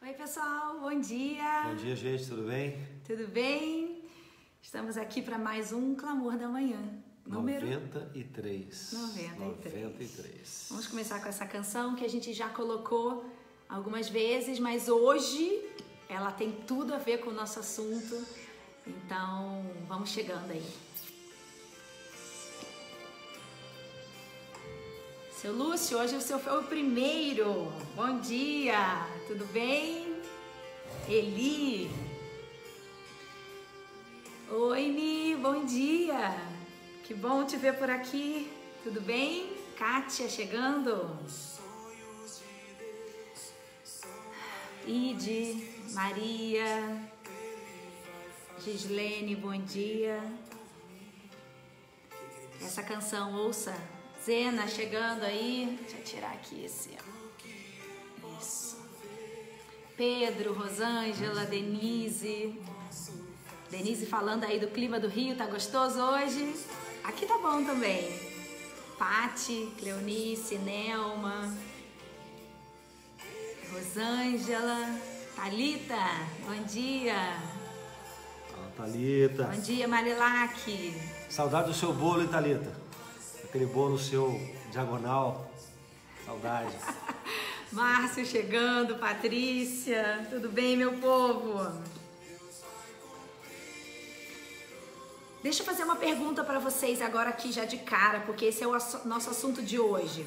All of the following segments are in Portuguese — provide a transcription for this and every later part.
Oi, pessoal, bom dia! Bom dia, gente, tudo bem? Tudo bem? Estamos aqui para mais um Clamor da Manhã. Número 93. 93. Vamos começar com essa canção que a gente já colocou algumas vezes, mas hoje ela tem tudo a ver com o nosso assunto. Então, vamos chegando aí. Seu Lúcio, hoje o seu foi o primeiro. Bom dia, tudo bem? Eli. Oi, Mi, bom dia. Que bom te ver por aqui. Tudo bem? Kátia chegando. Ide, Maria, Gislene, bom dia. Essa canção, ouça. Zena chegando aí. Deixa eu tirar aqui esse. Isso. Pedro, Rosângela, Denise. Denise falando aí do clima do Rio, tá gostoso hoje? Aqui tá bom também. Pati, Cleonice, Nelma, Rosângela, Thalita, bom dia. Fala, Thalita. Bom dia, Marilac. Saudade do seu bolo, hein, Thalita? Aquele bolo seu, diagonal. Saudade. Márcio chegando, Patrícia. Tudo bem, meu povo? Deixa eu fazer uma pergunta para vocês agora aqui já de cara, porque esse é o nosso assunto de hoje.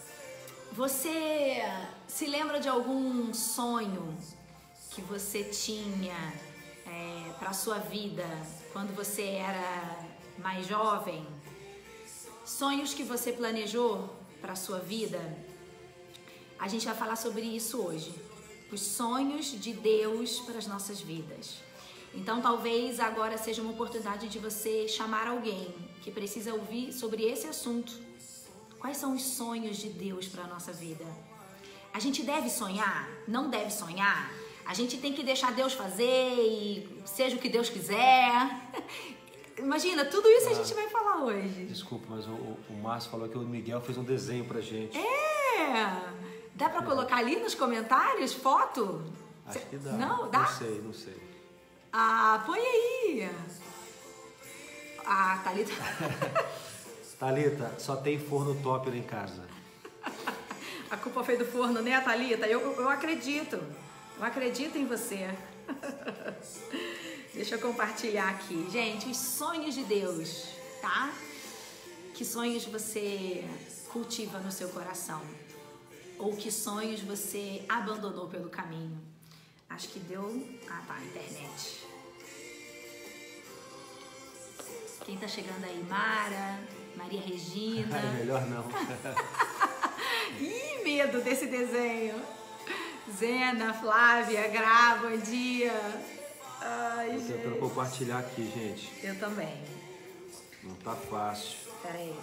Você se lembra de algum sonho que você tinha para sua vida quando você era mais jovem? Sonhos que você planejou para sua vida? A gente vai falar sobre isso hoje. Os sonhos de Deus para as nossas vidas. Então talvez agora seja uma oportunidade de você chamar alguém que precisa ouvir sobre esse assunto. Quais são os sonhos de Deus para a nossa vida? A gente deve sonhar? Não deve sonhar? A gente tem que deixar Deus fazer e seja o que Deus quiser? Imagina, tudo isso a gente vai falar hoje. Desculpa, mas o Márcio falou que o Miguel fez um desenho pra gente. Dá pra colocar ali nos comentários foto? Acho que dá. Não? Dá? Não sei. Põe aí. Thalita. Thalita, só tem forno top lá em casa. A culpa foi do forno, né, Thalita? Eu acredito. Eu acredito em você. Deixa eu compartilhar aqui. Gente, os sonhos de Deus, tá? Que sonhos você cultiva no seu coração? Ou que sonhos você abandonou pelo caminho? Acho que deu... tá, internet. Quem tá chegando aí? Mara, Maria Regina. Melhor não. Ih, medo desse desenho. Zena, Flávia, Gra, bom dia. Ai, Tô tentando compartilhar aqui, gente. Eu também. Não tá fácil. Pera aí.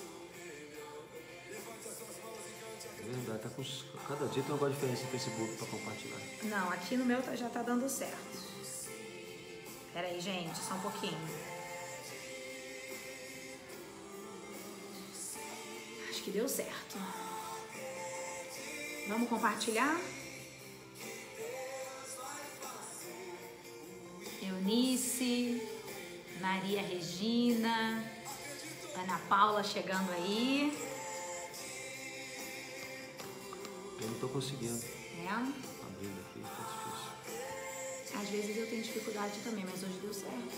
É verdade, tá com... cada dia tem uma coisa diferente no Facebook pra compartilhar. Não, aqui no meu já tá dando certo. Pera aí, gente, só um pouquinho. Acho que deu certo. Vamos compartilhar? Eunice, Maria Regina, Ana Paula chegando aí. Eu não tô conseguindo. Abrindo aqui, tá difícil. Às vezes eu tenho dificuldade também, mas hoje deu certo.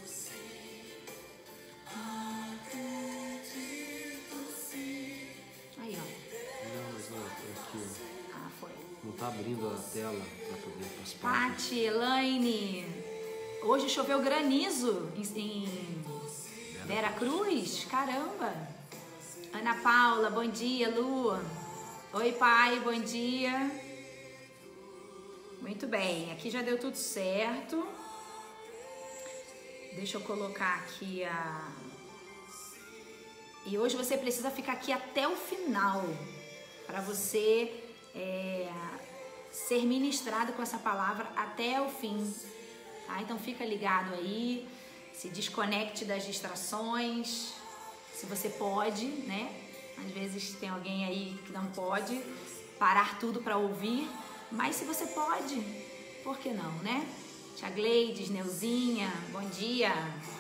Aí, ó. Não, mas não, é aqui, ó. Foi. Não tá abrindo a tela pra poder ir pras páginas. Pati, Elaine. Hoje choveu granizo em Vera Cruz. Caramba. Ana Paula, bom dia, Lu. Oi, pai, bom dia. Muito bem, aqui já deu tudo certo. Deixa eu colocar aqui E hoje você precisa ficar aqui até o final para você ser ministrado com essa palavra até o fim. Tá? Então fica ligado aí, se desconecte das distrações, se você pode, né? Às vezes tem alguém aí que não pode parar tudo para ouvir, Mas se você pode, por que não, né? Tia Gleides, Neuzinha, bom dia.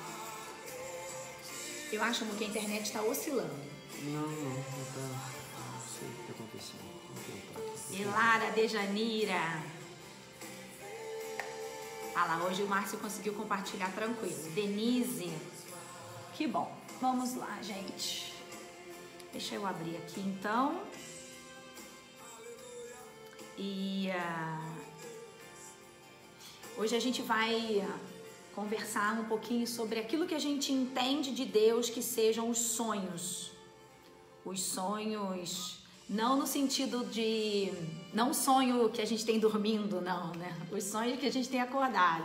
Eu acho que a internet está oscilando. Não tá. Não sei o que está acontecendo. Elara, Dejanira. Ah lá, hoje o Márcio conseguiu compartilhar tranquilo. Denise. Que bom. Vamos lá, gente. Deixa eu abrir aqui então. E hoje a gente vai conversar um pouquinho sobre aquilo que a gente entende de Deus que sejam os sonhos. Os sonhos, não no sentido de... Não sonho que a gente tem dormindo, não, né? Os sonhos que a gente tem acordado.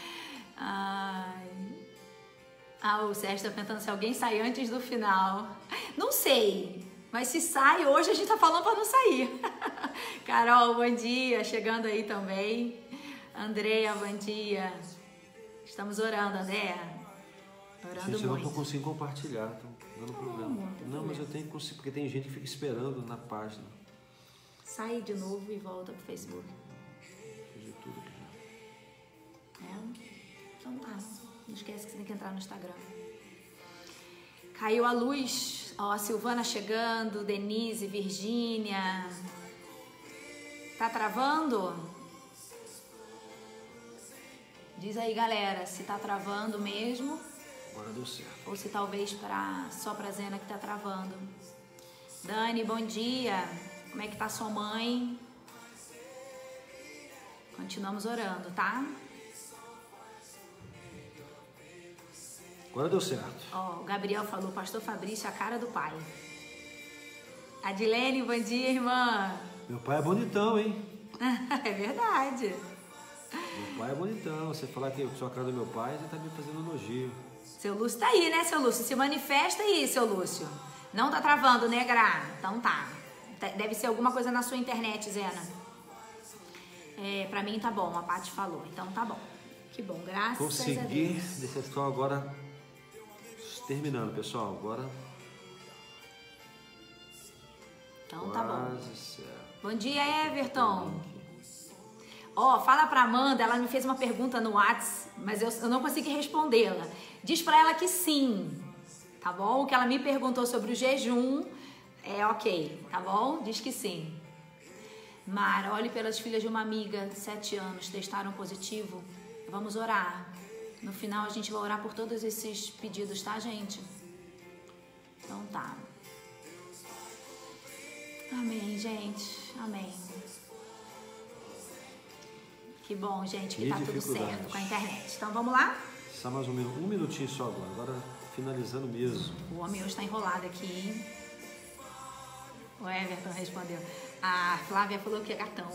O Sérgio está perguntando se alguém sai antes do final. Não sei, mas se sai, hoje a gente tá falando para não sair. Carol, bom dia, chegando aí também. Andréia, bom dia. Estamos orando, Andréia. Orando gente, eu muito. não tô conseguindo compartilhar, tô dando problema. Não, mas eu tenho que conseguir, porque tem gente que fica esperando na página. Sai de novo e volta pro Facebook. Fazer tudo aqui. Então tá. Não esquece que você tem que entrar no Instagram. Caiu a luz. Ó, a Silvana chegando, Denise, Virgínia. Tá travando? Diz aí, galera, se tá travando mesmo. Agora deu certo. Ou se talvez só pra Zena que tá travando. Dani, bom dia. Como é que tá sua mãe? Continuamos orando, tá? Agora deu certo. Ó, o Gabriel falou, pastor Fabrício, a cara do pai. Adilene, bom dia, irmã. Meu pai é bonitão, hein? É verdade. Meu pai é bonitão. Você falar que eu sou a cara do meu pai, você tá me fazendo elogio. Seu Lúcio tá aí, né, seu Lúcio? Se manifesta aí, seu Lúcio. Não tá travando, né, Gra? Então tá. Deve ser alguma coisa na sua internet, Zena. Pra mim tá bom, a Paty falou. Então tá bom. Que bom, graças a Deus. Consegui. Deixa eu só agora... Terminando, pessoal. Agora... Então tá bom. Quase certo. Bom dia, Everton. Ó, fala pra Amanda, ela me fez uma pergunta no WhatsApp, mas eu não consegui respondê-la. Diz pra ela que sim, tá bom? O que ela me perguntou sobre o jejum é ok, tá bom? Diz que sim. Mara, olhe pelas filhas de uma amiga de 7 anos, testaram positivo. Vamos orar. No final a gente vai orar por todos esses pedidos, tá, gente? Então tá. Amém, gente. Amém. Que bom, gente, que tá tudo certo com a internet. Então vamos lá? Só mais um minutinho só agora. Agora finalizando mesmo. O homem hoje tá enrolado aqui. O Everton respondeu. A Flávia falou que é gatão.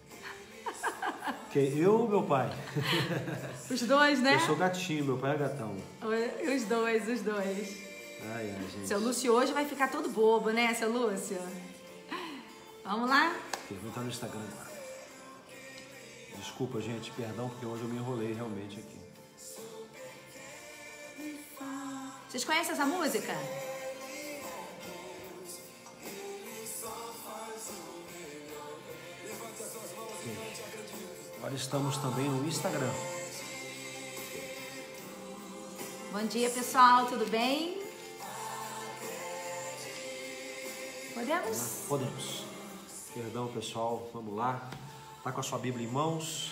Quem? Eu ou meu pai? Os dois, né? Eu sou gatinho, meu pai é gatão. Os dois. Ai, gente. Seu Lúcio hoje vai ficar todo bobo, né, seu Lúcio? Vamos lá? Eu vou entrar no Instagram agora. Desculpa, gente, perdão, porque hoje eu me enrolei realmente aqui. Vocês conhecem essa música? Agora estamos também no Instagram. Bom dia, pessoal, tudo bem? Podemos? Podemos. Perdão, pessoal, vamos lá. Tá com a sua Bíblia em mãos.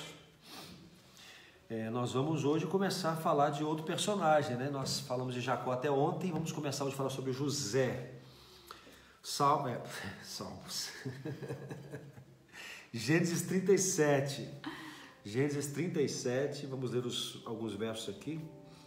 Nós vamos hoje começar a falar de outro personagem, né? Nós falamos de Jacó até ontem, vamos começar hoje a falar sobre José. Salmos. Gênesis 37. Gênesis 37, vamos ler alguns versos aqui.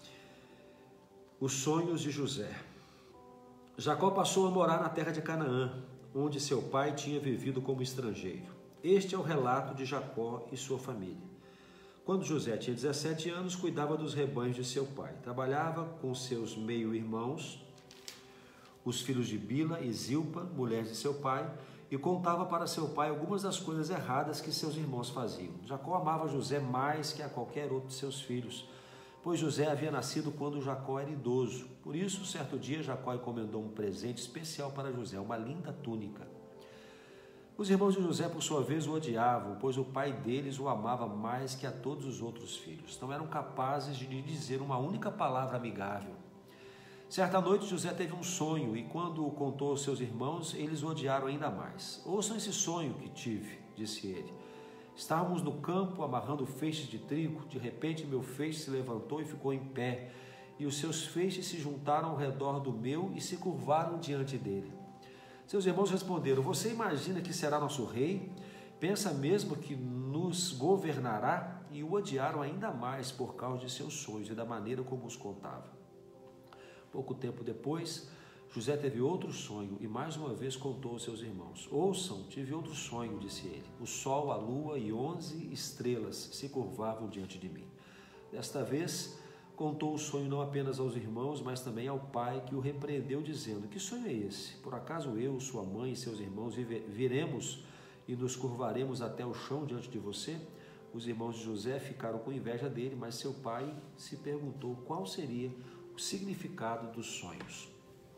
Os sonhos de José. Jacó passou a morar na terra de Canaã, onde seu pai tinha vivido como estrangeiro. Este é o relato de Jacó e sua família. Quando José tinha 17 anos, cuidava dos rebanhos de seu pai. Trabalhava com seus meio-irmãos, os filhos de Bila e Zilpa, mulheres de seu pai, e contava para seu pai algumas das coisas erradas que seus irmãos faziam. Jacó amava José mais que a qualquer outro de seus filhos, pois José havia nascido quando Jacó era idoso. Por isso, certo dia, Jacó encomendou um presente especial para José, uma linda túnica. Os irmãos de José, por sua vez, o odiavam, pois o pai deles o amava mais que a todos os outros filhos. Não eram capazes de lhe dizer uma única palavra amigável. Certa noite, José teve um sonho, e quando o contou aos seus irmãos, eles o odiaram ainda mais. Ouçam esse sonho que tive, disse ele. Estávamos no campo amarrando feixes de trigo. De repente, meu feixe se levantou e ficou em pé, e os seus feixes se juntaram ao redor do meu e se curvaram diante dele. Seus irmãos responderam: você imagina que será nosso rei? Pensa mesmo que nos governará? E o odiaram ainda mais por causa de seus sonhos e da maneira como os contava. Pouco tempo depois, José teve outro sonho e mais uma vez contou aos seus irmãos. Ouçam, tive outro sonho, disse ele. O sol, a lua e 11 estrelas se curvavam diante de mim. Desta vez, contou o sonho não apenas aos irmãos, mas também ao pai, que o repreendeu, dizendo: que sonho é esse? Por acaso eu, sua mãe e seus irmãos viremos e nos curvaremos até o chão diante de você? Os irmãos de José ficaram com inveja dele, mas seu pai se perguntou qual seria o significado dos sonhos.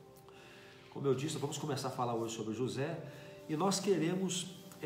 Como eu disse, vamos começar a falar hoje sobre José, e nós queremos,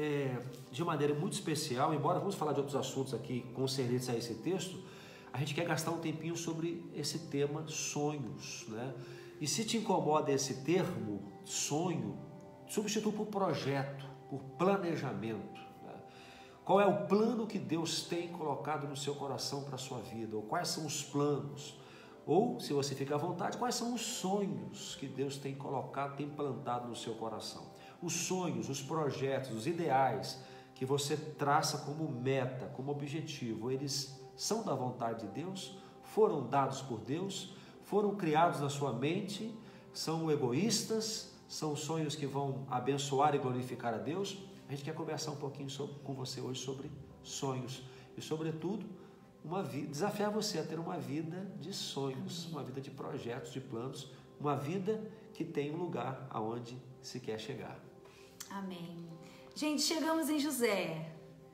de maneira muito especial, embora vamos falar de outros assuntos aqui concernentes a esse texto, a gente quer gastar um tempinho sobre esse tema sonhos, né? E se te incomoda esse termo, sonho, substitua por projeto, por planejamento, né? Qual é o plano que Deus tem colocado no seu coração para a sua vida? Ou quais são os planos? Ou, se você fica à vontade, quais são os sonhos que Deus tem colocado, tem plantado no seu coração? Os sonhos, os projetos, os ideais que você traça como meta, como objetivo, eles são da vontade de Deus? Foram dados por Deus? Foram criados na sua mente? São egoístas? São sonhos que vão abençoar e glorificar a Deus? A gente quer conversar um pouquinho com você hoje sobre sonhos e, sobretudo, desafiar você a ter uma vida de sonhos, uma vida de projetos, de planos, uma vida que tem um lugar aonde se quer chegar. Amém. Gente, chegamos em José.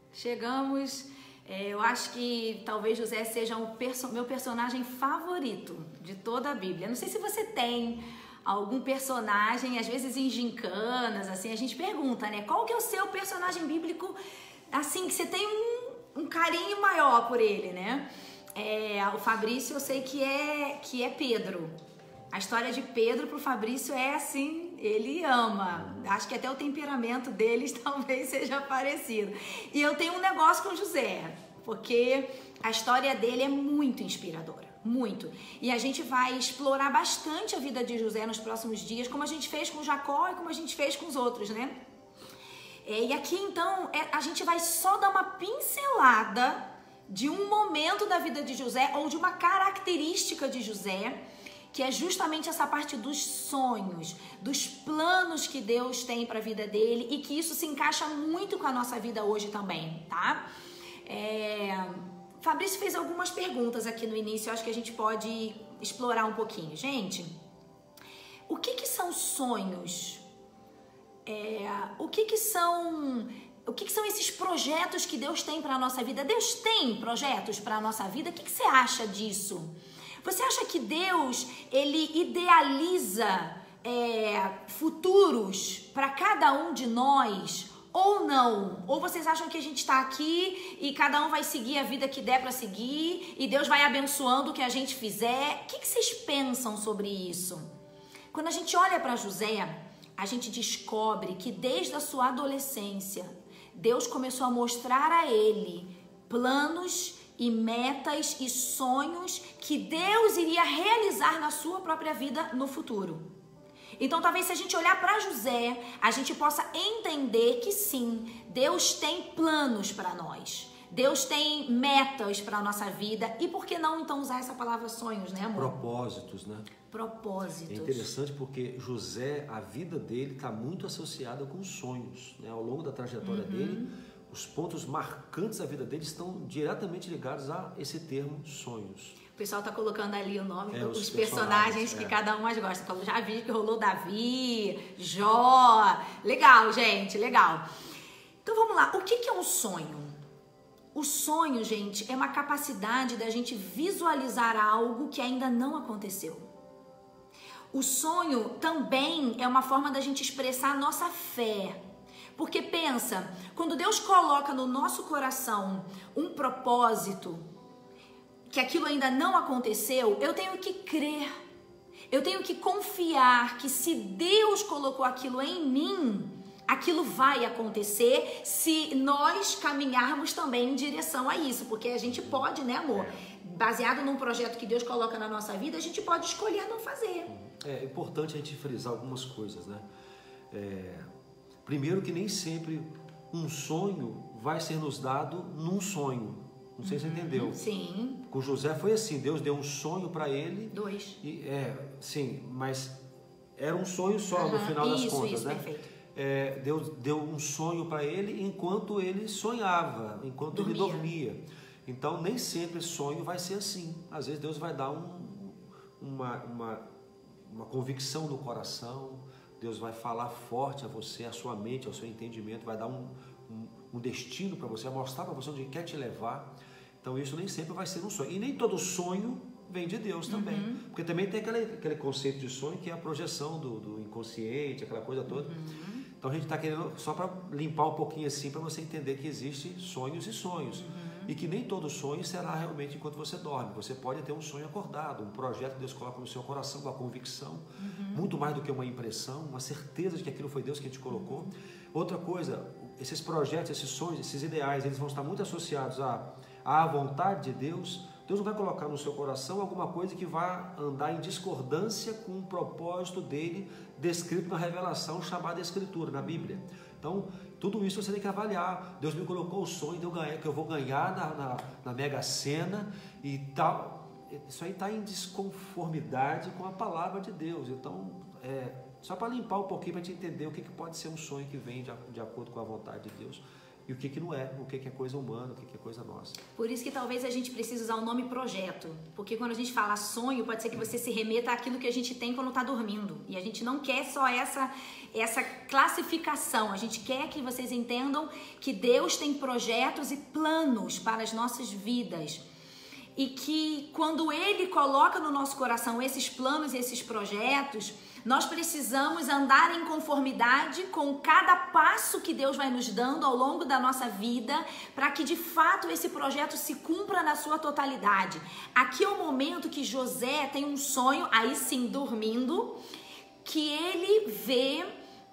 Eu acho que talvez José seja meu personagem favorito de toda a Bíblia. Não sei se você tem algum personagem, às vezes em gincanas, assim, a gente pergunta, né? Qual que é o seu personagem bíblico, assim, que você tem um carinho maior por ele, né? O Fabrício, eu sei que é Pedro. A história de Pedro pro Fabrício é assim, ele ama. Acho que até o temperamento deles talvez seja parecido. E eu tenho um negócio com José, porque a história dele é muito inspiradora, muito. E a gente vai explorar bastante a vida de José nos próximos dias, como a gente fez com Jacó e como a gente fez com os outros, né? E aqui, então, a gente vai só dar uma pincelada de um momento da vida de José, ou de uma característica de José, que é justamente essa parte dos sonhos, dos planos que Deus tem para a vida dele, e que isso se encaixa muito com a nossa vida hoje também, tá? Fabrício fez algumas perguntas aqui no início, eu acho que a gente pode explorar um pouquinho. Gente, o que são sonhos? O que são esses projetos que Deus tem para a nossa vida? Deus tem projetos para a nossa vida? O que você acha disso? Você acha que Deus, ele idealiza futuros para cada um de nós ou não? Ou vocês acham que a gente está aqui e cada um vai seguir a vida que der para seguir e Deus vai abençoando o que a gente fizer? O que vocês pensam sobre isso? Quando a gente olha para José, a gente descobre que desde a sua adolescência, Deus começou a mostrar a ele planos e metas e sonhos que Deus iria realizar na sua própria vida no futuro. Então, talvez se a gente olhar para José, a gente possa entender que sim, Deus tem planos para nós. Deus tem metas para a nossa vida. E por que não, então, usar essa palavra sonhos, né, amor? Propósitos, né? Propósitos. É interessante porque José, a vida dele está muito associada com sonhos, né? Ao longo da trajetória dele, os pontos marcantes da vida dele estão diretamente ligados a esse termo sonhos. O pessoal está colocando ali o nome dos personagens que cada um mais gosta. Então, já vi que rolou Davi, Jó. Legal, gente, legal. Então vamos lá, o que é um sonho? O sonho, gente, é uma capacidade da gente visualizar algo que ainda não aconteceu. O sonho também é uma forma da gente expressar a nossa fé. Porque pensa, quando Deus coloca no nosso coração um propósito, que aquilo ainda não aconteceu, eu tenho que crer, eu tenho que confiar que se Deus colocou aquilo em mim, aquilo vai acontecer se nós caminharmos também em direção a isso, porque a gente pode, né, amor? Baseado num projeto que Deus coloca na nossa vida, a gente pode escolher não fazer. É importante a gente frisar algumas coisas, né? Primeiro que nem sempre um sonho vai ser nos dado num sonho. Não sei se você entendeu. Sim. Com José foi assim, Deus deu um sonho para ele. 2. Sim, mas era um sonho só no final das contas, isso, né? Perfeito. Deus deu um sonho para ele enquanto ele sonhava, enquanto ele dormia. Então nem sempre sonho vai ser assim. Às vezes Deus vai dar uma convicção no coração, Deus vai falar forte a você, a sua mente, ao seu entendimento, vai dar um destino para você, vai mostrar para você onde ele quer te levar. Então isso nem sempre vai ser um sonho. E nem todo sonho vem de Deus também. Porque também tem aquele conceito de sonho que é a projeção do inconsciente, aquela coisa toda. Então a gente está querendo, só para limpar um pouquinho assim, para você entender que existem sonhos e sonhos. E que nem todo sonho será realmente enquanto você dorme. Você pode ter um sonho acordado, um projeto que Deus coloca no seu coração, uma convicção, muito mais do que uma impressão, uma certeza de que aquilo foi Deus que te colocou. Outra coisa, esses projetos, esses sonhos, esses ideais, eles vão estar muito associados à vontade de Deus. Deus não vai colocar no seu coração alguma coisa que vá andar em discordância com o propósito dele descrito na revelação chamada Escritura, na Bíblia. Então, tudo isso você tem que avaliar. Deus me colocou o sonho que eu vou ganhar na Mega Sena e tal. Isso aí está em desconformidade com a palavra de Deus. Então, só para limpar um pouquinho, para a gente entender o que pode ser um sonho que vem de acordo com a vontade de Deus. E o que não é, o que é coisa humana, o que é coisa nossa. Por isso que talvez a gente precise usar o nome projeto. Porque quando a gente fala sonho, pode ser que você se remeta àquilo que a gente tem quando está dormindo. E a gente não quer só essa classificação. A gente quer que vocês entendam que Deus tem projetos e planos para as nossas vidas. E que quando Ele coloca no nosso coração esses planos e esses projetos, nós precisamos andar em conformidade com cada passo que Deus vai nos dando ao longo da nossa vida, para que de fato esse projeto se cumpra na sua totalidade. Aqui é o momento que José tem um sonho, aí sim dormindo, que ele vê...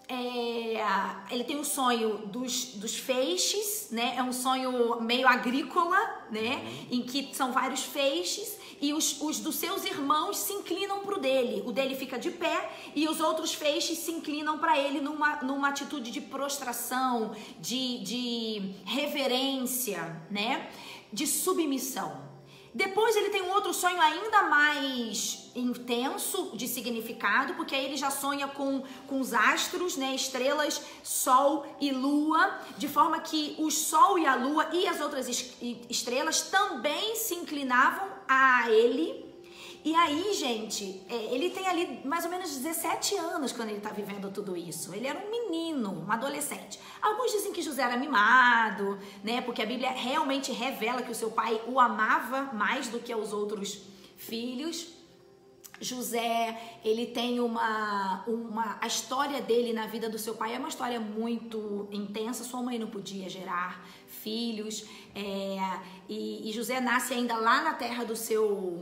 ele tem um sonho dos feixes, né? É um sonho meio agrícola, né? Em que são vários feixes e os dos seus irmãos se inclinam para o dele. O dele fica de pé e os outros feixes se inclinam para ele numa atitude de prostração, de reverência, né? De submissão. Depois ele tem um outro sonho ainda mais intenso de significado, porque aí ele já sonha com os astros, né, estrelas, sol e lua, de forma que o sol e a lua e as outras estrelas também se inclinavam a ele. E aí, gente, ele tem ali mais ou menos 17 anos quando ele está vivendo tudo isso. Ele era um menino, um adolescente. Alguns dizem que José era mimado, né? Porque a Bíblia realmente revela que o seu pai o amava mais do que os outros filhos. José, ele tem a história dele na vida do seu pai é uma história muito intensa. Sua mãe não podia gerar filhos. E José nasce ainda lá na terra do seu...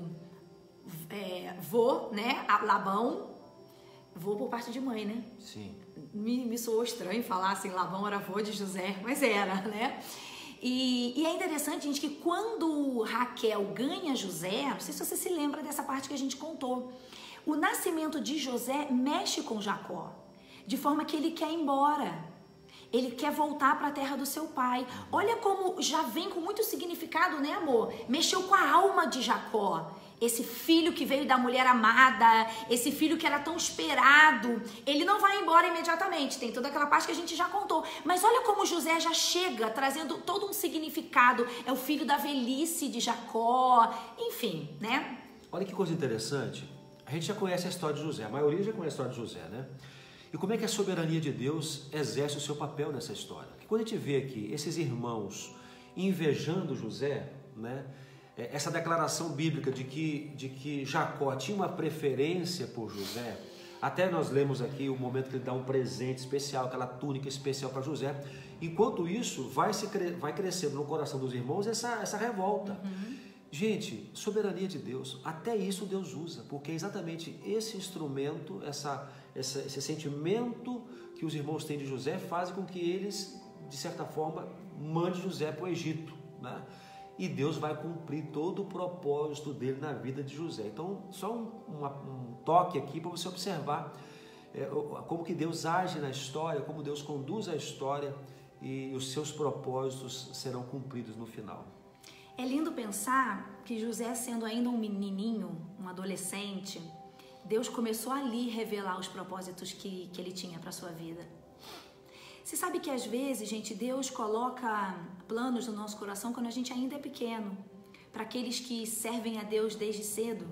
vô, né? Labão. Vô por parte de mãe, né? Sim. Me soou estranho falar assim, Labão era vô de José, mas era, né? E é interessante, gente, que quando Raquel ganha José, não sei se você se lembra dessa parte que a gente contou, o nascimento de José mexe com Jacó, de forma que ele quer ir embora. Ele quer voltar para a terra do seu pai. Olha como já vem com muito significado, né, amor? Mexeu com a alma de Jacó. Esse filho que veio da mulher amada, esse filho que era tão esperado, ele não vai embora imediatamente, tem toda aquela parte que a gente já contou. Mas olha como José já chega trazendo todo um significado, é o filho da velhice de Jacó, enfim, né? Olha que coisa interessante, a gente já conhece a história de José, a maioria já conhece a história de José, né? E como é que a soberania de Deus exerce o seu papel nessa história? Porque quando a gente vê aqui esses irmãos invejando José, né? Essa declaração bíblica de que Jacó tinha uma preferência por José, Até nós lemos aqui o momento que ele dá um presente especial, aquela túnica especial para José. Enquanto isso, vai crescendo no coração dos irmãos essa revolta. Gente, soberania de Deus, até isso Deus usa, porque é exatamente esse instrumento, esse sentimento que os irmãos têm de José faz com que eles, de certa forma, mandem José para o Egito, né? E Deus vai cumprir todo o propósito dele na vida de José. Então, só um toque aqui para você observar como que Deus age na história, como Deus conduz a história e os seus propósitos serão cumpridos no final. É lindo pensar que José, sendo ainda um menininho, um adolescente, Deus começou ali a revelar os propósitos que ele tinha para a sua vida. Você sabe que às vezes, gente, Deus coloca planos no nosso coração quando a gente ainda é pequeno, para aqueles que servem a Deus desde cedo.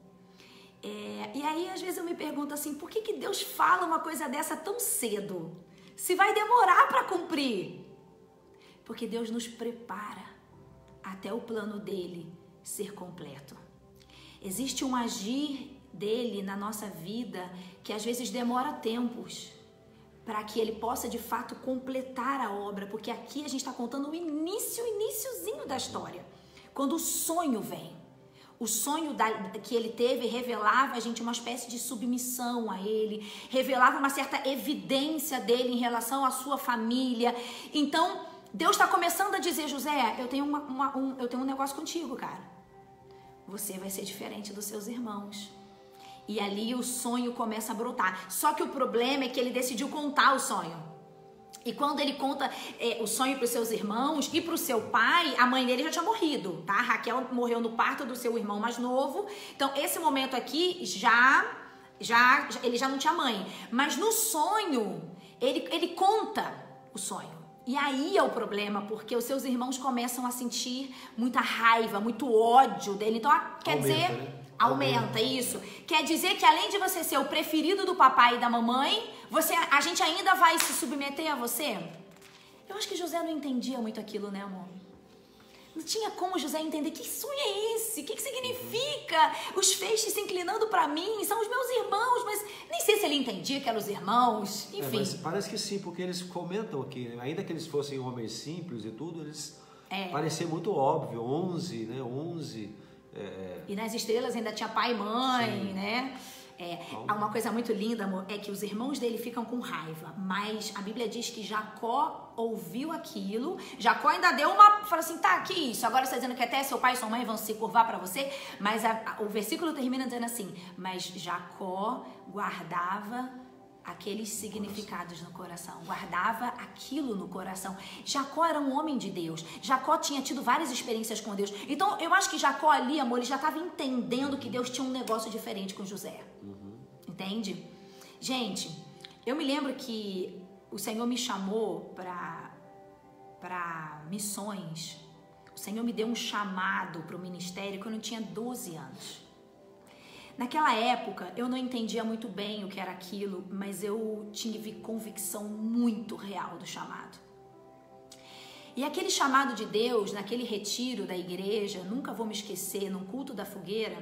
E aí, às vezes eu me pergunto assim, por que Deus fala uma coisa dessa tão cedo? Se vai demorar para cumprir? Porque Deus nos prepara até o plano dele ser completo. Existe um agir dele na nossa vida que às vezes demora tempos para que ele possa de fato completar a obra, porque aqui a gente está contando o iniciozinho da história, quando o sonho vem. O sonho que ele teve revelava a gente uma espécie de submissão a ele, revelava uma certa evidência dele em relação à sua família. Então Deus está começando a dizer, José, eu tenho um negócio contigo, cara. Você vai ser diferente dos seus irmãos. E ali o sonho começa a brotar. Só que o problema é que ele decidiu contar o sonho. E quando ele conta o sonho para os seus irmãos e para o seu pai, a mãe dele já tinha morrido, tá? Raquel morreu no parto do seu irmão mais novo. Então, esse momento aqui, ele já não tinha mãe. Mas no sonho, ele conta o sonho. E aí é o problema, porque os seus irmãos começam a sentir muita raiva, muito ódio dele. Então, aumenta isso. Quer dizer que além de você ser o preferido do papai e da mamãe, a gente ainda vai se submeter a você? Eu acho que José não entendia muito aquilo, né, amor? Não tinha como José entender que sonho é esse, o que significa os feixes se inclinando para mim, são os meus irmãos, mas nem sei se ele entendia que eram os irmãos, enfim. Mas parece que sim, porque eles comentam aqui, ainda que eles fossem homens simples e tudo, eles pareciam muito óbvio, 11, né, 11... E nas estrelas ainda tinha pai e mãe, sim, né? Uma coisa muito linda, amor, é que os irmãos dele ficam com raiva, mas a Bíblia diz que Jacó ouviu aquilo, Jacó ainda deu falou assim, tá, que isso, agora você está dizendo que até seu pai e sua mãe vão se curvar para você, mas o versículo termina dizendo assim, mas Jacó guardava aqueles significados no coração, guardava aquilo no coração. Jacó era um homem de Deus, Jacó tinha tido várias experiências com Deus, então eu acho que Jacó ali, amor, ele já estava entendendo que Deus tinha um negócio diferente com José, entende? Gente, eu me lembro que o Senhor me chamou para missões, o Senhor me deu um chamado para o ministério quando eu tinha 12 anos. Naquela época, eu não entendia muito bem o que era aquilo, mas eu tive convicção muito real do chamado. E aquele chamado de Deus, naquele retiro da igreja, nunca vou me esquecer, num culto da fogueira,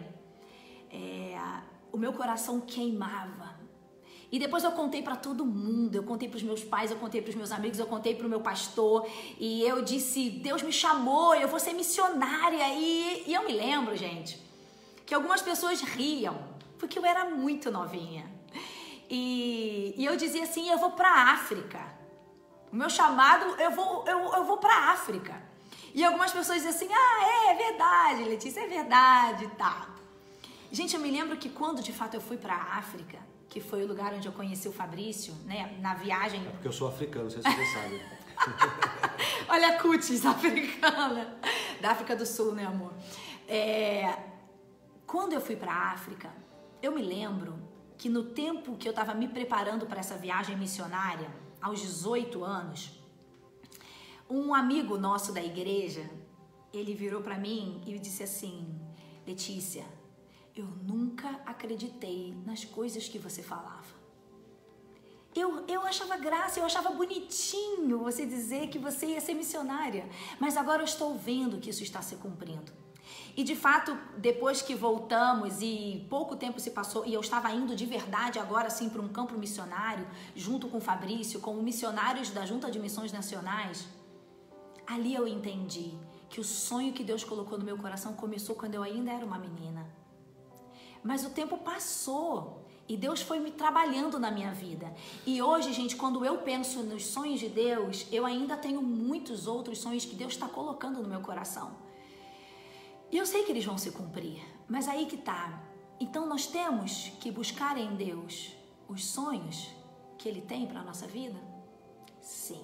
o meu coração queimava. E depois eu contei para todo mundo, eu contei para os meus pais, eu contei para os meus amigos, eu contei para o meu pastor, e eu disse, Deus me chamou, eu vou ser missionária. E eu me lembro, gente, que algumas pessoas riam, porque eu era muito novinha. E eu dizia assim, eu vou para a África. O meu chamado, eu vou para a África. E algumas pessoas diziam assim, é verdade, Letícia, é verdade, tá. Gente, eu me lembro que quando de fato eu fui para a África, que foi o lugar onde eu conheci o Fabrício, né, na viagem... É porque eu sou africano, não sei se você sabe. Olha a cutis africana, da África do Sul, né, amor? Quando eu fui para a África, eu me lembro que no tempo que eu estava me preparando para essa viagem missionária, aos 18 anos, um amigo nosso da igreja, ele virou para mim e disse assim, Letícia, eu nunca acreditei nas coisas que você falava. Eu achava graça, eu achava bonitinho você dizer que você ia ser missionária, mas agora eu estou vendo que isso está se cumprindo. E de fato, depois que voltamos e pouco tempo se passou, e eu estava indo de verdade agora sim para um campo missionário, junto com o Fabrício, como missionários da Junta de Missões Nacionais, ali eu entendi que o sonho que Deus colocou no meu coração começou quando eu ainda era uma menina. Mas o tempo passou e Deus foi me trabalhando na minha vida. E hoje, gente, quando eu penso nos sonhos de Deus, eu ainda tenho muitos outros sonhos que Deus está colocando no meu coração. E eu sei que eles vão se cumprir, mas aí que tá. Então nós temos que buscar em Deus os sonhos que Ele tem para a nossa vida? Sim.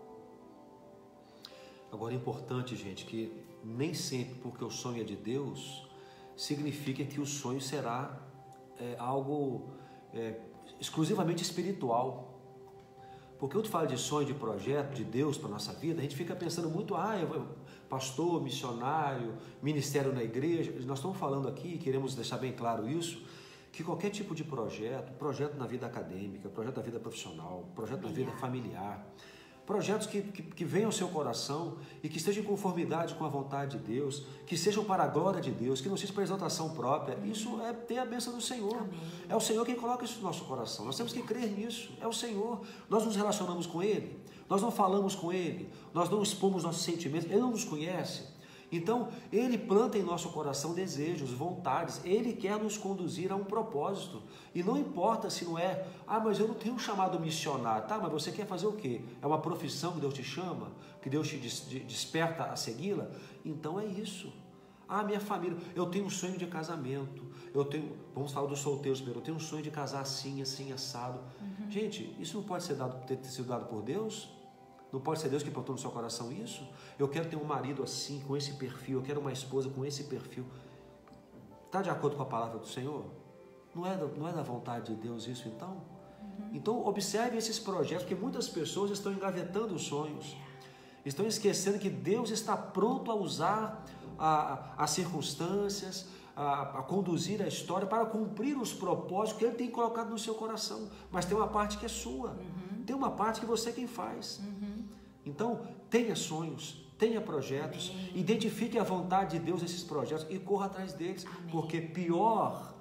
Agora é importante, gente, que nem sempre porque o sonho é de Deus, significa que o sonho será algo exclusivamente espiritual. Porque eu te falo de sonho, de projeto, de Deus para a nossa vida, a gente fica pensando muito, pastor, missionário, ministério na igreja. Nós estamos falando aqui, queremos deixar bem claro isso, que qualquer tipo de projeto na vida acadêmica, projeto na vida profissional, projeto na vida familiar, projetos que venham ao seu coração e que estejam em conformidade com a vontade de Deus, que sejam para a glória de Deus, que não seja para exaltação própria. Isso é ter a bênção do Senhor. Amém. É o Senhor quem coloca isso no nosso coração. Nós temos que crer nisso. É o Senhor. Nós nos relacionamos com Ele, nós não falamos com Ele, nós não expomos nossos sentimentos, Ele não nos conhece. Então, Ele planta em nosso coração desejos, vontades, Ele quer nos conduzir a um propósito. E não importa se não é, mas eu não tenho um chamado missionário, tá? Mas você quer fazer o quê? É uma profissão que Deus te chama? Que Deus te desperta a segui-la? Então é isso. Minha família, eu tenho um sonho de casamento, vamos falar dos solteiros primeiro, eu tenho um sonho de casar assim, assim, assado. Gente, isso não pode ter sido dado por Deus? Não pode ser Deus que plantou no seu coração isso? Eu quero ter um marido assim, com esse perfil, eu quero uma esposa com esse perfil. Está de acordo com a palavra do Senhor? Não é da vontade de Deus isso então? Então observe esses projetos, porque muitas pessoas estão engavetando os sonhos, estão esquecendo que Deus está pronto a usar as circunstâncias, a conduzir a história para cumprir os propósitos que Ele tem colocado no seu coração. Mas tem uma parte que é sua, tem uma parte que você é quem faz. Então, tenha sonhos, tenha projetos, identifique a vontade de Deus nesses projetos e corra atrás deles. Porque pior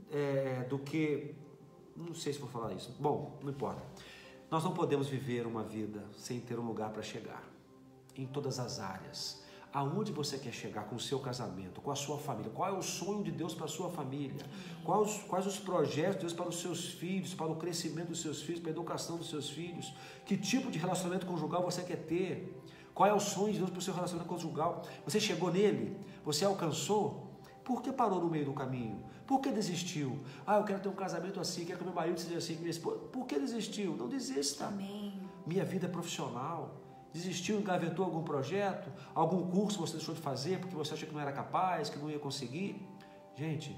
do que... Não sei se vou falar isso. Bom, não importa. Nós não podemos viver uma vida sem ter um lugar para chegar. Em todas as áreas. Aonde você quer chegar com o seu casamento, com a sua família? Qual é o sonho de Deus para a sua família? Quais os projetos de Deus para os seus filhos, para o crescimento dos seus filhos, para a educação dos seus filhos? Que tipo de relacionamento conjugal você quer ter? Qual é o sonho de Deus para o seu relacionamento conjugal? Você chegou nele? Você alcançou? Por que parou no meio do caminho? Por que desistiu? Eu quero ter um casamento assim, quero que meu marido seja assim, que minha esposa... Por que desistiu? Não desista. Amém. Minha vida é profissional. Desistiu, engavetou algum projeto, algum curso você deixou de fazer porque você achou que não era capaz, que não ia conseguir. Gente,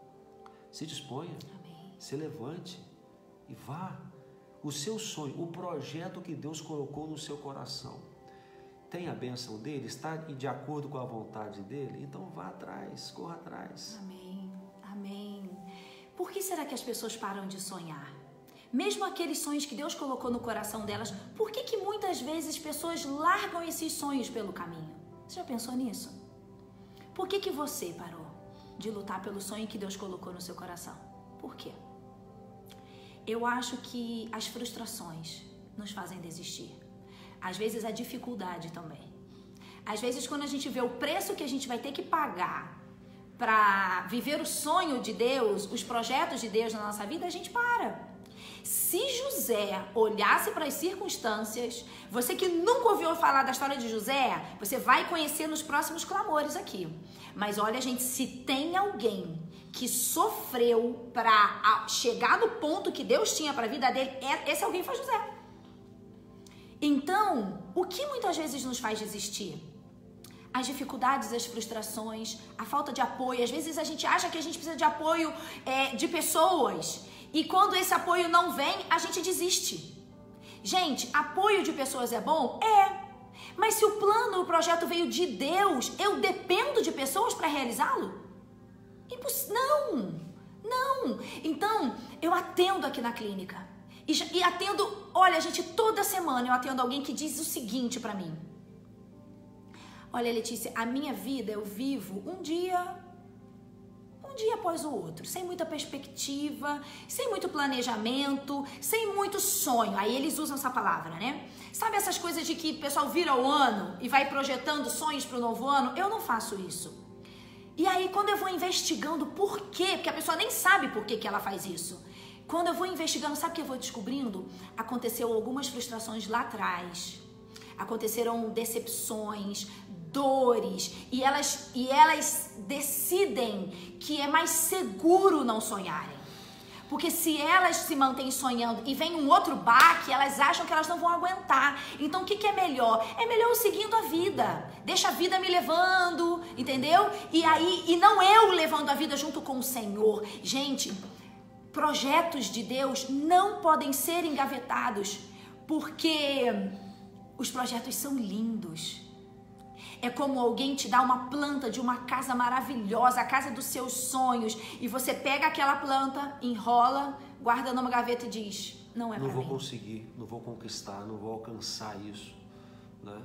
se disponha, se levante e vá. O seu sonho, o projeto que Deus colocou no seu coração, tem a bênção dele? Está de acordo com a vontade dele? Então vá atrás, corra atrás. Amém, amém. Por que será que as pessoas param de sonhar? Mesmo aqueles sonhos que Deus colocou no coração delas, por que muitas vezes pessoas largam esses sonhos pelo caminho? Você já pensou nisso? Por que você parou de lutar pelo sonho que Deus colocou no seu coração? Por quê? Eu acho que as frustrações nos fazem desistir. Às vezes a dificuldade também. Às vezes quando a gente vê o preço que a gente vai ter que pagar para viver o sonho de Deus, os projetos de Deus na nossa vida, a gente para. Se José olhasse para as circunstâncias, você que nunca ouviu falar da história de José, você vai conhecer nos próximos clamores aqui. Mas olha, gente, se tem alguém que sofreu para chegar no ponto que Deus tinha para a vida dele, esse alguém foi José. Então, o que muitas vezes nos faz desistir? As dificuldades, as frustrações, a falta de apoio. Às vezes a gente acha que a gente precisa de apoio de pessoas. E quando esse apoio não vem, a gente desiste. Gente, apoio de pessoas é bom? É. Mas se o plano, o projeto veio de Deus, eu dependo de pessoas para realizá-lo? Não. Então, eu atendo aqui na clínica. E atendo, olha, gente, toda semana eu atendo alguém que diz o seguinte para mim. Olha, Letícia, a minha vida eu vivo um dia após o outro, sem muita perspectiva, sem muito planejamento, sem muito sonho. Aí eles usam essa palavra, né? Sabe essas coisas de que o pessoal vira o ano e vai projetando sonhos para o novo ano? Eu não faço isso. E aí quando eu vou investigando por quê, porque a pessoa nem sabe por que ela faz isso. Quando eu vou investigando, sabe o que eu vou descobrindo? Aconteceu algumas frustrações lá atrás, aconteceram decepções, dores, e elas decidem que é mais seguro não sonharem. Porque se elas se mantêm sonhando e vem um outro baque, elas acham que elas não vão aguentar. Então o que é melhor? É melhor eu seguindo a vida. Deixa a vida me levando, entendeu? E não eu levando a vida junto com o Senhor. Gente, projetos de Deus não podem ser engavetados, porque os projetos são lindos. É como alguém te dá uma planta de uma casa maravilhosa, a casa dos seus sonhos, e você pega aquela planta, enrola, guarda numa gaveta e diz, não é pra mim. Não vou conseguir, não vou conquistar, não vou alcançar isso, né?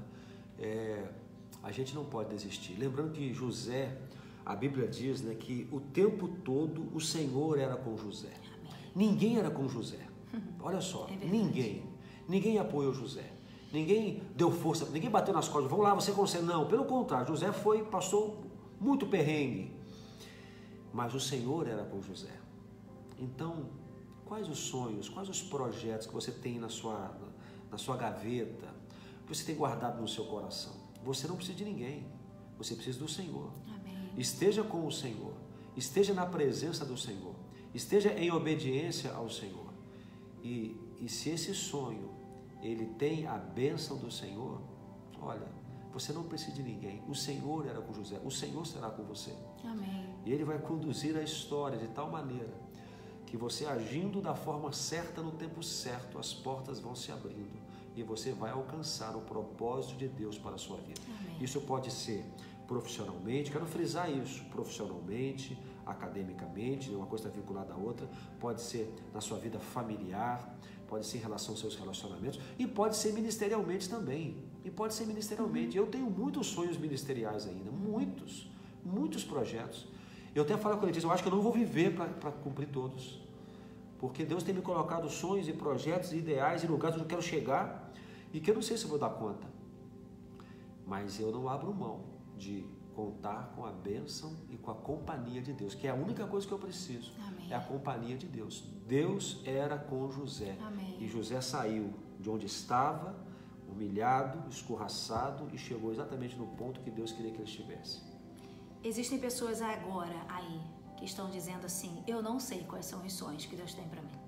A gente não pode desistir. Lembrando que José, a Bíblia diz, né, que o tempo todo o Senhor era com José. Amém. Ninguém era com José. Olha só, ninguém apoiou José. Ninguém deu força, ninguém bateu nas costas, vamos lá, você consegue. Não, pelo contrário, José passou muito perrengue. Mas o Senhor era com José. Então, quais os sonhos, quais os projetos que você tem na sua gaveta, que você tem guardado no seu coração? Você não precisa de ninguém, você precisa do Senhor. Amém. Esteja com o Senhor, esteja na presença do Senhor, esteja em obediência ao Senhor. E se esse sonho ele tem a bênção do Senhor, olha, você não precisa de ninguém. O Senhor era com José, o Senhor será com você. Amém. E Ele vai conduzir a história de tal maneira que você agindo da forma certa no tempo certo, as portas vão se abrindo e você vai alcançar o propósito de Deus para a sua vida. Amém. Isso pode ser profissionalmente, quero frisar isso, profissionalmente, academicamente, uma coisa está vinculada à outra, pode ser na sua vida familiar, pode ser em relação aos seus relacionamentos e pode ser ministerialmente também. Eu tenho muitos sonhos ministeriais ainda, muitos projetos. Eu até falo com ele, eu acho que eu não vou viver para cumprir todos, porque Deus tem me colocado sonhos e projetos, e ideais e lugares onde eu quero chegar e que eu não sei se eu vou dar conta. Mas eu não abro mão de contar com a bênção e com a companhia de Deus, que é a única coisa que eu preciso. Amém. É a companhia de Deus. Deus era com José. Amém. E José saiu de onde estava, humilhado, escorraçado, e chegou exatamente no ponto que Deus queria que ele estivesse. Existem pessoas agora aí que estão dizendo assim, eu não sei quais são os sonhos que Deus tem para mim.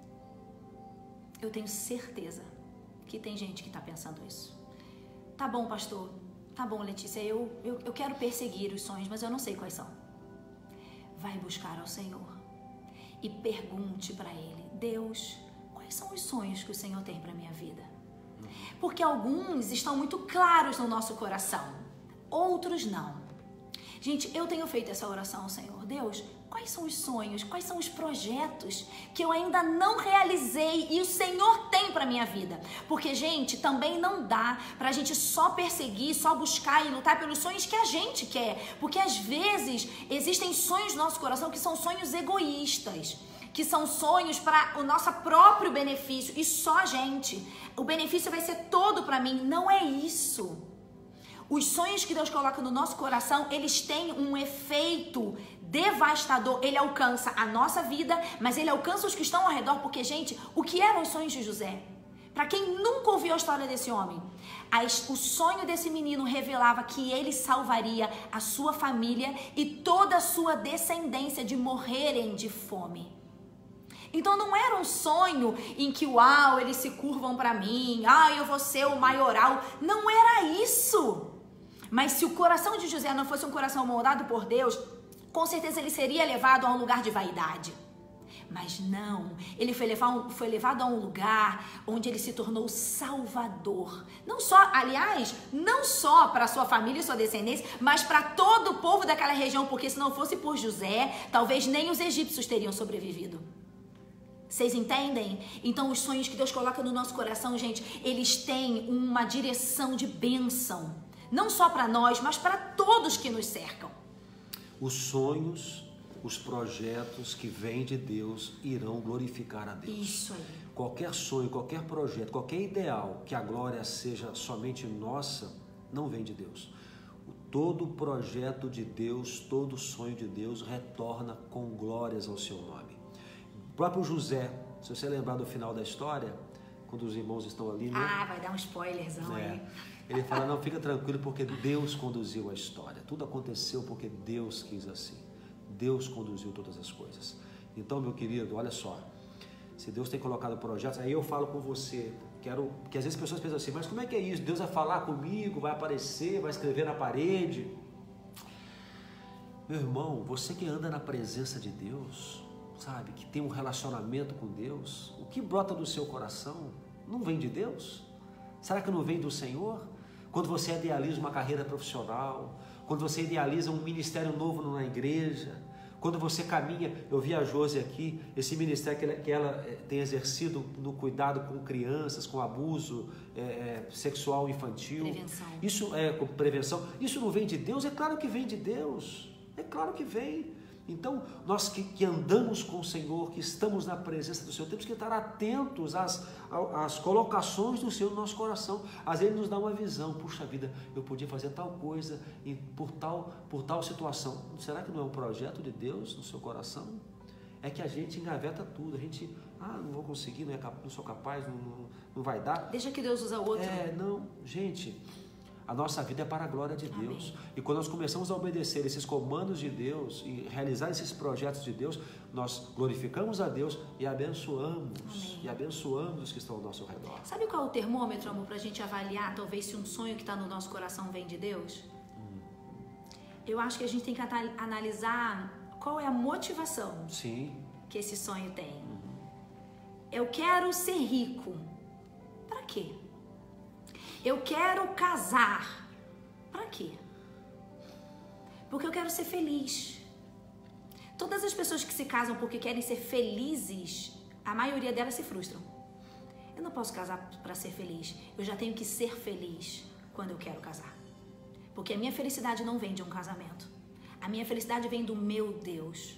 Eu tenho certeza que tem gente que está pensando isso. Tá bom, pastor. Tá bom, Letícia, eu quero perseguir os sonhos, mas eu não sei quais são. Vai buscar ao Senhor e pergunte para Ele, Deus, quais são os sonhos que o Senhor tem para minha vida? Porque alguns estão muito claros no nosso coração, outros não. Gente, eu tenho feito essa oração ao Senhor. Deus, quais são os sonhos, quais são os projetos que eu ainda não realizei e o Senhor tem para minha vida? Porque, gente, também não dá pra gente só perseguir, só buscar e lutar pelos sonhos que a gente quer. Porque, às vezes, existem sonhos no nosso coração que são sonhos egoístas, que são sonhos para o nosso próprio benefício e só a gente. O benefício vai ser todo para mim. Não é isso. Os sonhos que Deus coloca no nosso coração, eles têm um efeito devastador. Ele alcança a nossa vida, mas ele alcança os que estão ao redor. Porque, gente, o que eram os sonhos de José? Para quem nunca ouviu a história desse homem, o sonho desse menino revelava que ele salvaria a sua família e toda a sua descendência de morrerem de fome. Então não era um sonho em que, uau, eles se curvam para mim, eu vou ser o maioral. Não era isso. Mas se o coração de José não fosse um coração moldado por Deus, com certeza ele seria levado a um lugar de vaidade. Mas não, ele foi levado a um lugar onde ele se tornou salvador. Não só para sua família e sua descendência, mas para todo o povo daquela região, porque se não fosse por José, talvez nem os egípcios teriam sobrevivido. Vocês entendem? Então os sonhos que Deus coloca no nosso coração, gente, eles têm uma direção de bênção. não só para nós, mas para todos que nos cercam. Os sonhos, os projetos que vêm de Deus irão glorificar a Deus. Isso aí. Qualquer sonho, qualquer projeto, qualquer ideal que a glória seja somente nossa, não vem de Deus. Todo projeto de Deus, todo sonho de Deus retorna com glórias ao seu nome. O próprio José, se você lembrar do final da história, quando os irmãos estão ali, né? Ah, vai dar um spoilerzão aí. Ele fala, não, fica tranquilo porque Deus conduziu a história. Tudo aconteceu porque Deus quis assim. Deus conduziu todas as coisas. Então, meu querido, olha só. Se Deus tem colocado projetos, aí eu falo com você, porque às vezes as pessoas pensam assim, mas como é que é isso? Deus vai falar comigo, vai aparecer, vai escrever na parede. Meu irmão, você que anda na presença de Deus, sabe, que tem um relacionamento com Deus, o que brota do seu coração não vem de Deus? Será que não vem do Senhor? Quando você idealiza uma carreira profissional, quando você idealiza um ministério novo na igreja, quando você caminha, eu vi a Josi aqui, esse ministério que ela tem exercido no cuidado com crianças, com abuso sexual infantil. Prevenção. Isso com prevenção. Isso não vem de Deus? É claro que vem de Deus. É claro que vem. Então, nós que andamos com o Senhor, que estamos na presença do Senhor, temos que estar atentos às colocações do Senhor no nosso coração. Às vezes Ele nos dá uma visão, puxa vida, eu podia fazer tal coisa e por tal situação. Será que não é um projeto de Deus no seu coração? É que a gente engaveta tudo, a gente, não vou conseguir, não sou capaz, não vai dar. Deixa que Deus usa outro. Não, gente... A nossa vida é para a glória de Deus. Amém. E quando nós começamos a obedecer esses comandos de Deus e realizar esses projetos de Deus, nós glorificamos a Deus e abençoamos. Amém. E abençoamos os que estão ao nosso redor. Sabe qual é o termômetro, amor, para a gente avaliar talvez se um sonho que está no nosso coração vem de Deus? Eu acho que a gente tem que analisar qual é a motivação que esse sonho tem. Eu quero ser rico. Para quê? Eu quero casar. Para quê? Porque eu quero ser feliz. Todas as pessoas que se casam porque querem ser felizes, a maioria delas se frustram. Eu não posso casar para ser feliz. Eu já tenho que ser feliz quando eu quero casar. Porque a minha felicidade não vem de um casamento. A minha felicidade vem do meu Deus.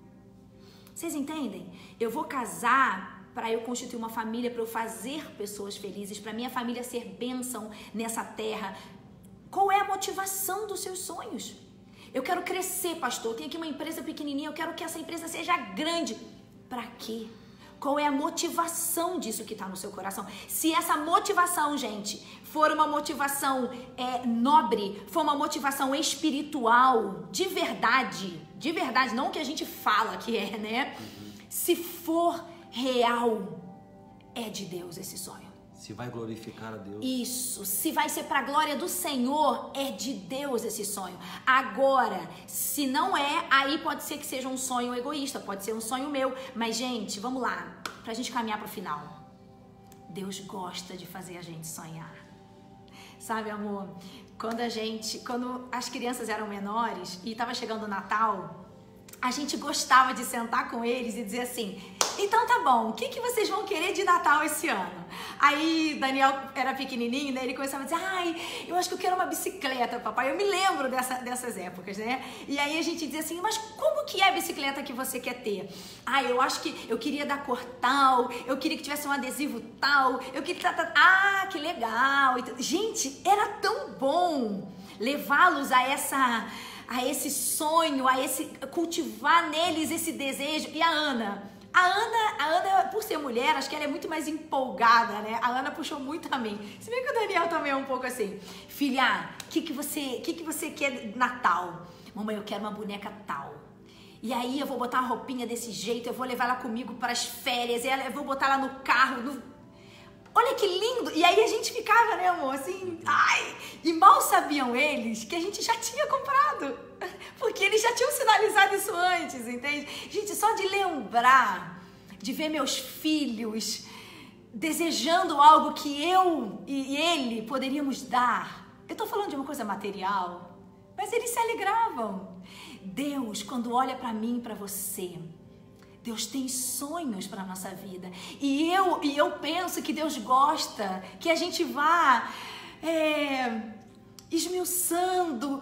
Vocês entendem? Eu vou casar para eu constituir uma família, para eu fazer pessoas felizes, para minha família ser bênção nessa terra. Qual é a motivação dos seus sonhos? Eu quero crescer, pastor, eu tenho aqui uma empresa pequenininha, eu quero que essa empresa seja grande. Para quê? Qual é a motivação disso que está no seu coração? Se essa motivação, gente, for uma motivação nobre, for uma motivação espiritual, de verdade, não o que a gente fala que é, né? Se for real, é de Deus esse sonho. Se vai glorificar a Deus. Isso, se vai ser para a glória do Senhor, é de Deus esse sonho. Agora, se não é, aí pode ser que seja um sonho egoísta, pode ser um sonho meu. Mas, gente, vamos lá, para a gente caminhar para o final. Deus gosta de fazer a gente sonhar. Sabe, amor, quando as crianças eram menores e estava chegando o Natal, a gente gostava de sentar com eles e dizer assim, então tá bom, o que vocês vão querer de Natal esse ano? Aí Daniel era pequenininho, né? Ele começava a dizer, eu acho que eu quero uma bicicleta, papai. Eu me lembro dessas épocas, né? E aí a gente dizia assim, mas como que é a bicicleta que você quer ter? Eu acho que eu queria da cor tal, eu queria que tivesse um adesivo tal, eu queria... que legal. Gente, era tão bom levá-los a esse sonho, cultivar neles esse desejo. E a Ana, por ser mulher, acho que ela é muito mais empolgada, né? A Ana puxou muito a mim. Se bem que o Daniel também é um pouco assim. Filha, o que você quer Natal? Mamãe, eu quero uma boneca tal. E aí eu vou botar uma roupinha desse jeito, eu vou levar ela comigo para as férias, eu vou botar ela no carro, Olha que lindo! E aí a gente ficava, né, amor, assim, e mal sabiam eles que a gente já tinha comprado, porque eles já tinham sinalizado isso antes, entende? Gente, só de lembrar, de ver meus filhos desejando algo que eu e ele poderíamos dar. Eu tô falando de uma coisa material, mas eles se alegravam. Deus, quando olha para mim e para você, Deus tem sonhos para a nossa vida. E eu penso que Deus gosta que a gente vá esmiuçando,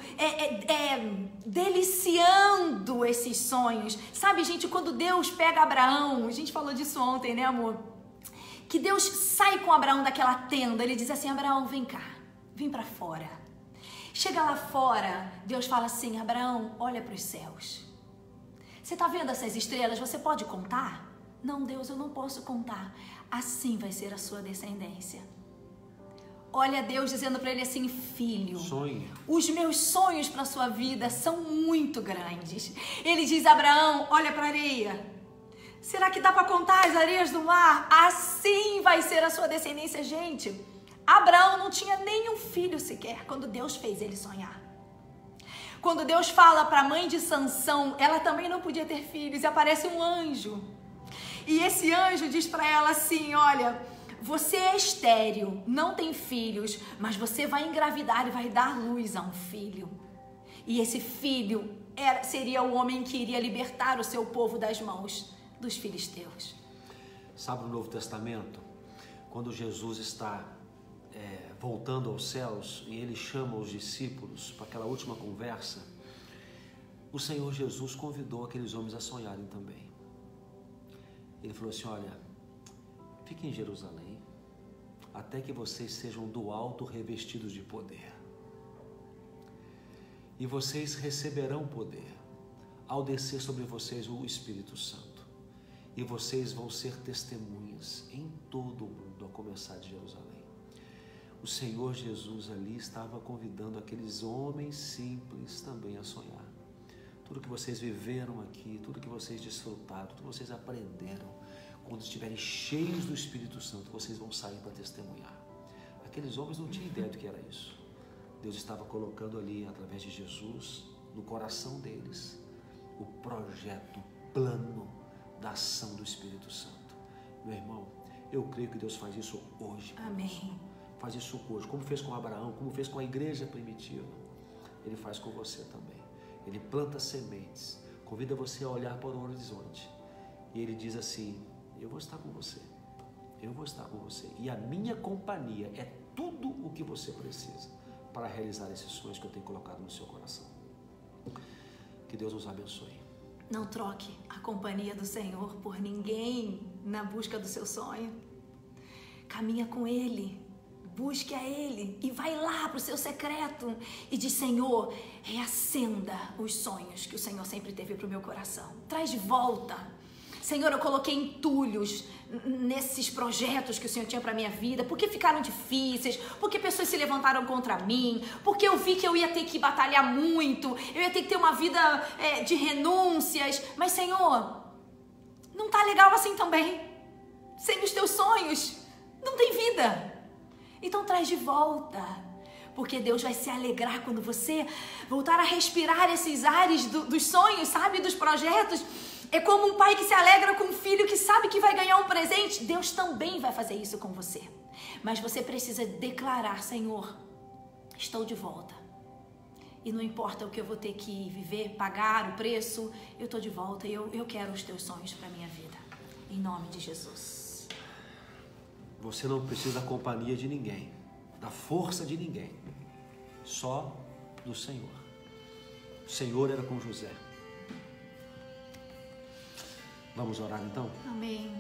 deliciando esses sonhos. Sabe, gente, quando Deus pega Abraão, a gente falou disso ontem, né, amor? Que Deus sai com Abraão daquela tenda, ele diz assim, Abraão, vem cá, vem pra fora. Chega lá fora, Deus fala assim, Abraão, olha para os céus. Você tá vendo essas estrelas? Você pode contar? Não, Deus, eu não posso contar. Assim vai ser a sua descendência. Olha Deus dizendo para ele assim, filho, sonhe. Os meus sonhos para sua vida são muito grandes. Ele diz, Abraão, olha para a areia. Será que dá para contar as areias do mar? Assim vai ser a sua descendência, gente. Abraão não tinha nenhum filho sequer quando Deus fez ele sonhar. Quando Deus fala para a mãe de Sansão, ela também não podia ter filhos, e aparece um anjo. E esse anjo diz para ela assim, olha, você é estéril, não tem filhos, mas você vai engravidar e vai dar luz a um filho. E esse filho seria o homem que iria libertar o seu povo das mãos dos filisteus. Sabe no Novo Testamento, quando Jesus está voltando aos céus e ele chama os discípulos para aquela última conversa, o Senhor Jesus convidou aqueles homens a sonharem também. Ele falou assim, olha, fiquem em Jerusalém, até que vocês sejam do alto revestidos de poder. E vocês receberão poder ao descer sobre vocês o Espírito Santo. E vocês vão ser testemunhas em todo o mundo, a começar de Jerusalém. O Senhor Jesus ali estava convidando aqueles homens simples também a sonhar. Tudo que vocês viveram aqui, tudo que vocês desfrutaram, tudo que vocês aprenderam, quando estiverem cheios do Espírito Santo, vocês vão sair para testemunhar. Aqueles homens não tinham ideia do que era isso. Deus estava colocando ali, através de Jesus, no coração deles, o projeto, o plano da ação do Espírito Santo. Meu irmão, eu creio que Deus faz isso hoje. Amém. Faz isso hoje, como fez com Abraão, como fez com a igreja primitiva. Ele faz com você também. Ele planta sementes, convida você a olhar para o horizonte. E ele diz assim, eu vou estar com você. Eu vou estar com você. E a minha companhia é tudo o que você precisa para realizar esses sonhos que eu tenho colocado no seu coração. Que Deus nos abençoe. Não troque a companhia do Senhor por ninguém na busca do seu sonho. Caminha com Ele. Busque a Ele e vai lá para o seu secreto e diz, Senhor, reacenda os sonhos que o Senhor sempre teve para o meu coração. Traz de volta. Senhor, eu coloquei entulhos nesses projetos que o Senhor tinha para a minha vida, porque ficaram difíceis, porque pessoas se levantaram contra mim, porque eu vi que eu ia ter que batalhar muito, eu ia ter que ter uma vida de renúncias. Mas, Senhor, não tá legal assim também. Sem os teus sonhos, não tem vida. Então traz de volta, porque Deus vai se alegrar quando você voltar a respirar esses ares dos sonhos, sabe, dos projetos. É como um pai que se alegra com um filho que sabe que vai ganhar um presente. Deus também vai fazer isso com você. Mas você precisa declarar, Senhor, estou de volta. E não importa o que eu vou ter que viver, pagar o preço, eu estou de volta e eu quero os teus sonhos para a minha vida. Em nome de Jesus. Você não precisa da companhia de ninguém, da força de ninguém, só do Senhor. O Senhor era com José. Vamos orar então? Amém.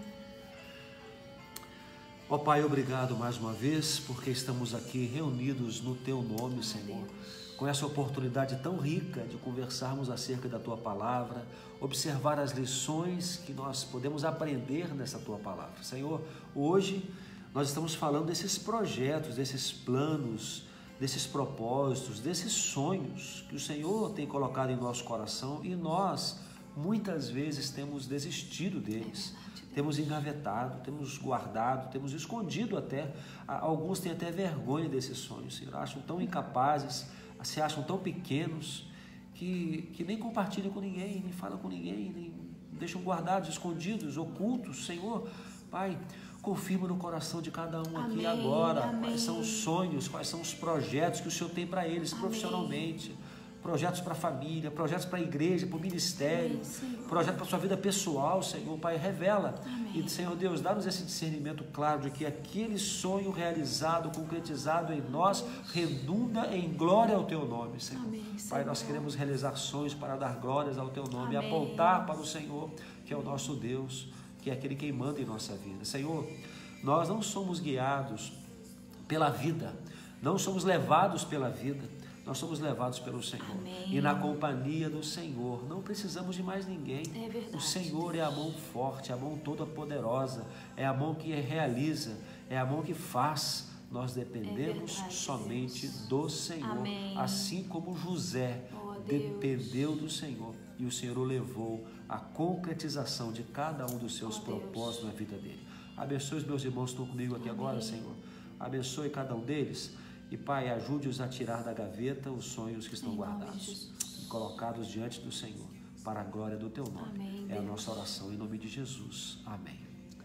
Ó Pai, obrigado mais uma vez, porque estamos aqui reunidos no Teu nome, Senhor. Com essa oportunidade tão rica de conversarmos acerca da Tua Palavra, observar as lições que nós podemos aprender nessa Tua Palavra. Senhor, hoje nós estamos falando desses projetos, desses planos, desses propósitos, desses sonhos que o Senhor tem colocado em nosso coração e nós, muitas vezes, temos desistido deles, temos engavetado, temos guardado, temos escondido até. Alguns têm até vergonha desses sonhos, Senhor, acham tão incapazes, se acham tão pequenos que nem compartilham com ninguém, nem falam com ninguém, nem deixam guardados, escondidos, ocultos. Senhor, Pai, confirma no coração de cada um aqui agora, quais são os sonhos, quais são os projetos que o Senhor tem para eles profissionalmente, projetos para a família, projetos para a igreja, para o ministério, projetos para a sua vida pessoal, Senhor, Pai, revela. Amém. E, Senhor Deus, dá-nos esse discernimento claro de que aquele sonho realizado, concretizado em nós, redunda em glória ao Teu nome, Senhor. Amém, Senhor. Pai, nós queremos realizar sonhos para dar glórias ao Teu nome, amém, apontar para o Senhor, que é o nosso Deus, que é aquele que manda em nossa vida. Senhor, nós não somos guiados pela vida, não somos levados pela vida, nós somos levados pelo Senhor. Amém. E na companhia do Senhor não precisamos de mais ninguém. É verdade, o Senhor é a mão forte, a mão toda poderosa, é a mão que realiza, é a mão que faz. Nós dependemos somente do Senhor. Amém. Assim como José dependeu do Senhor e o Senhor o levou à concretização de cada um dos seus propósitos na vida dele. Abençoe os meus irmãos que estão comigo aqui agora, Senhor. Abençoe cada um deles. E, Pai, ajude-os a tirar da gaveta os sonhos que estão guardados e colocados diante do Senhor, para a glória do Teu nome. Amém, é a nossa oração em nome de Jesus. Amém.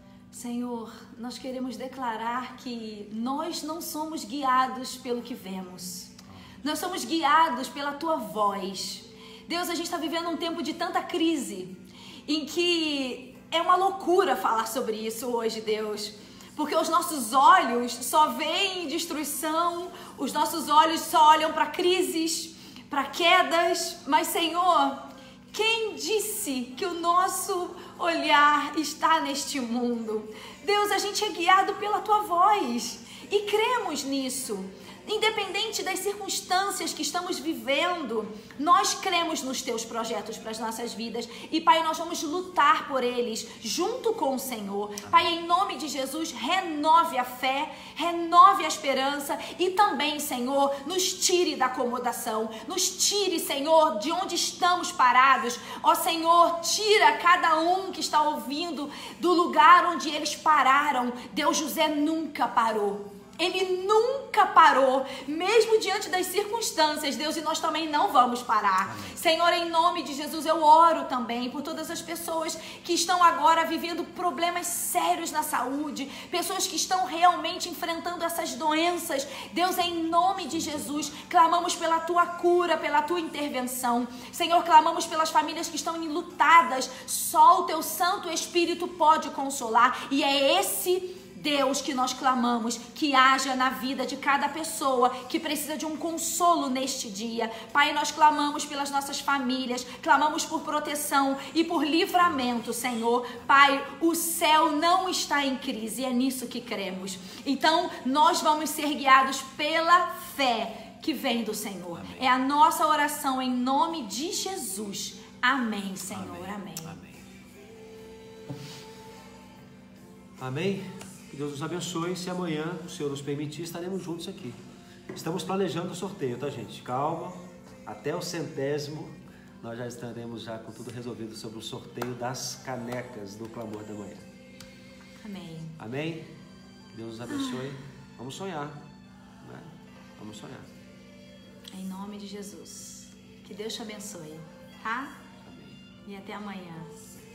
Senhor, nós queremos declarar que nós não somos guiados pelo que vemos. Nós somos guiados pela Tua voz. Deus, a gente está vivendo um tempo de tanta crise, em que é uma loucura falar sobre isso hoje, Deus. Porque os nossos olhos só veem destruição, os nossos olhos só olham para crises, para quedas. Mas, Senhor, quem disse que o nosso olhar está neste mundo? Deus, a gente é guiado pela Tua voz e cremos nisso. Independente das circunstâncias que estamos vivendo, nós cremos nos Teus projetos para as nossas vidas. E, Pai, nós vamos lutar por eles junto com o Senhor. Pai, em nome de Jesus, renove a fé, renove a esperança e também, Senhor, nos tire da acomodação. Nos tire, Senhor, de onde estamos parados. Ó Senhor, tira cada um que está ouvindo do lugar onde eles pararam. Deus, José nunca parou. Ele nunca parou, mesmo diante das circunstâncias, Deus, e nós também não vamos parar. Amém. Senhor, em nome de Jesus, eu oro também por todas as pessoas que estão agora vivendo problemas sérios na saúde, pessoas que estão realmente enfrentando essas doenças. Deus, em nome de Jesus, clamamos pela Tua cura, pela Tua intervenção. Senhor, clamamos pelas famílias que estão enlutadas. Só o Teu Santo Espírito pode consolar, e é esse Deus que nós clamamos, que haja na vida de cada pessoa que precisa de um consolo neste dia. Pai, nós clamamos pelas nossas famílias, clamamos por proteção e por livramento, Senhor. Pai, o céu não está em crise, é nisso que cremos. Então, nós vamos ser guiados pela fé que vem do Senhor. Amém. É a nossa oração em nome de Jesus. Amém, Senhor. Amém. Amém. Amém. Que Deus nos abençoe. Se amanhã o Senhor nos permitir, estaremos juntos aqui. Estamos planejando o sorteio, tá, gente? Calma. Até o 100º nós já estaremos já com tudo resolvido sobre o sorteio das canecas do Clamor da Manhã. Amém. Amém? Deus nos abençoe. Vamos sonhar, né? Vamos sonhar. Em nome de Jesus. Que Deus te abençoe, tá? Amém. E até amanhã.